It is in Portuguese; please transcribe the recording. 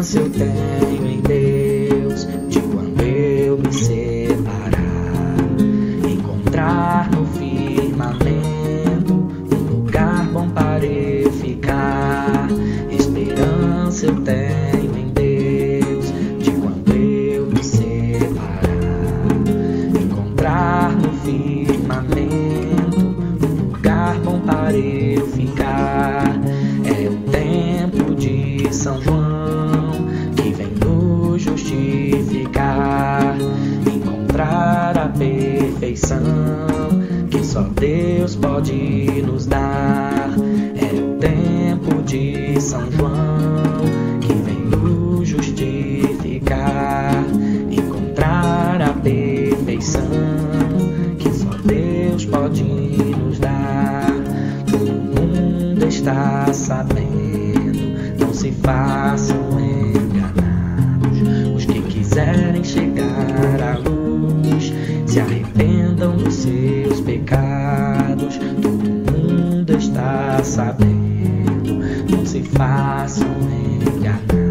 esperança eu tenho em Deus, de quando eu me separar, encontrar no firmamento um lugar bom para eu ficar. Esperança eu tenho em Deus, de quando eu me separar, encontrar no firmamento um lugar bom para eu ficar. É o tempo de São João que vem nos justificar, encontrar a perfeição que só Deus pode nos dar. É o tempo de São João que vem nos justificar, encontrar a perfeição que só Deus pode nos dar. Todo mundo está sabendo, não se façam enganados. Os que quiserem chegar à luz, se arrependam dos seus pecados. Todo mundo está sabendo, não se façam enganar.